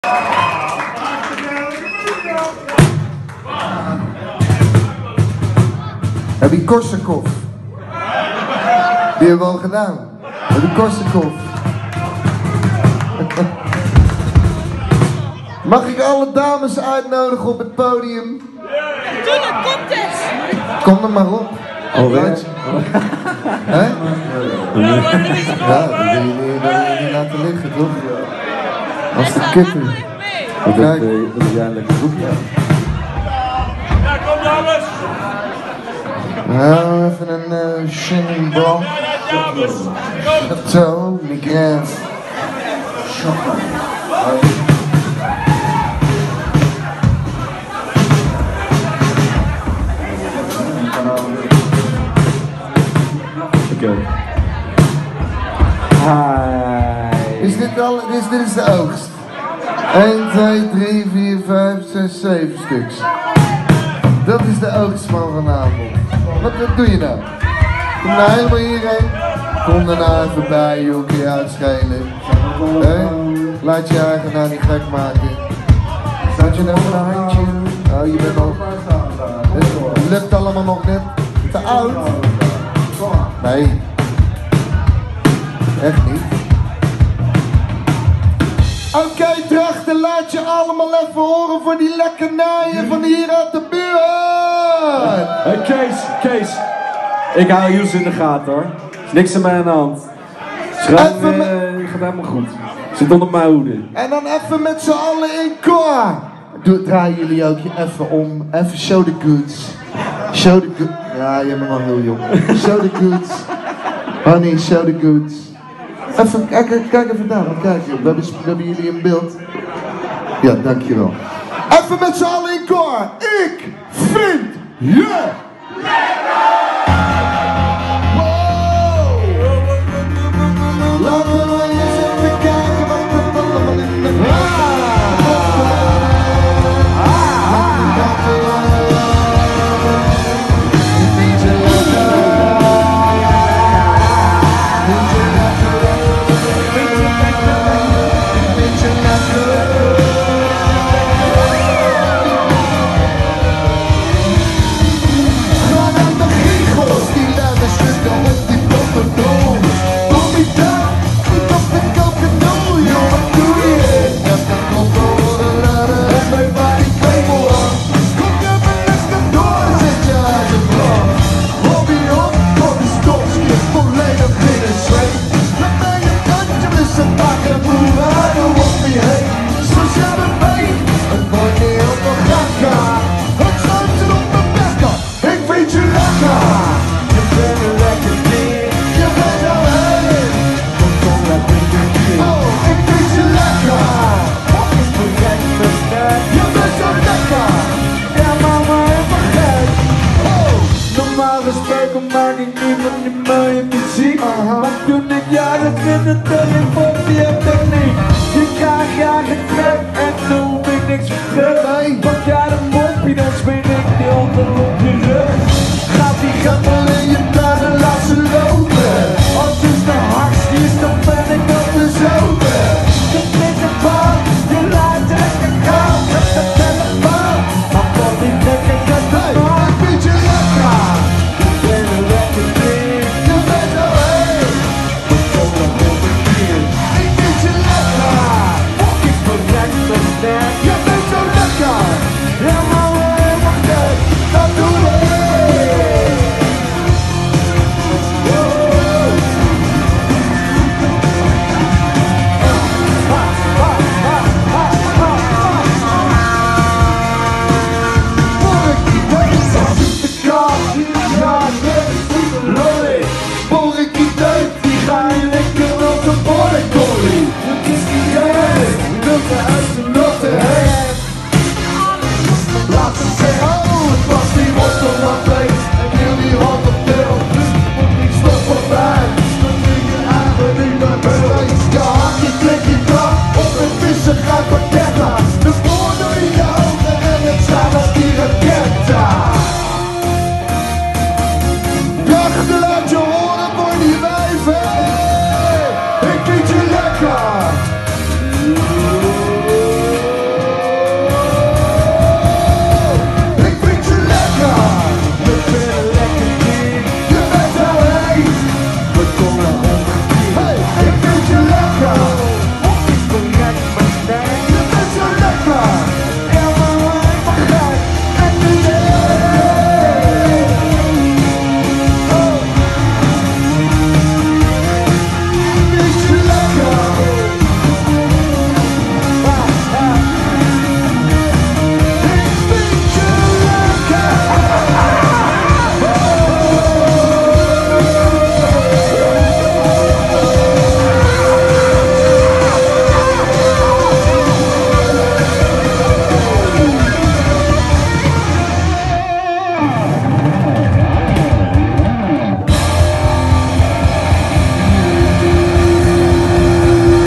Heb je Korsakov? Die hebben we al gedaan. Heb je Korsakov? Mag ik alle dames uitnodigen op het podium? Doe de contest! Kom er maar op. Alright. Hè? Ja, dat wil je niet laten liggen, toch? Als de kippen. Dat is jij een lekker boekje. Ja, kom dames! Nou, even een shinbal. Dames! Kom! Zo, Miguel. Oké. Hi. Dit is de oogst. 1, 2, 3, 4, 5, 6, 7 stuks. Dat is de oogst van vanavond. Wat doe je nou? Kom nou helemaal hierheen. Kom er nou even bij, joh, kun je uitschelen. Laat je eigen nou niet gek maken. Zat je nou voor een handje? Oh, je bent al... Het lukt allemaal nog net te oud. Nee. Echt niet. Oké, drachten, laat je allemaal even horen voor die lekkernijen van hier uit de buurt. Hey Kees. Ik hou Joes in de gaten hoor. Is niks aan mij aan de hand. Schrijf, gaat helemaal goed. Zit onder mijn hoede. En dan even met z'n allen in koor. Draaien jullie ook je even om. Even show the goods. Show the goods. Ja, je bent wel heel jong. Show the goods. Honey, show the goods. Even, kijk even daar, kijk. We hebben jullie in beeld. Ja, dankjewel. Even met z'n allen in koor. Ik vind je lekker! Wow! Laten we eens even kijken wat er allemaal in de maak ik niet van die mooie muziek. Maar toen ik jaren 20 in vond die techniek. Je krijgt jaren trek en toen hoef ik niks voor terug. Pak jij de moppie, dan spin ik die onder op je rug. Gaat die gammel in je tuin en laat ze lopen. Als het de hardst is, dan ben ik op de zomer. Je vindt een baan, je laat lekker gaan. Met de telefoon, maar wat die lekker gaat doen. Ik vind je lekker. Yeah.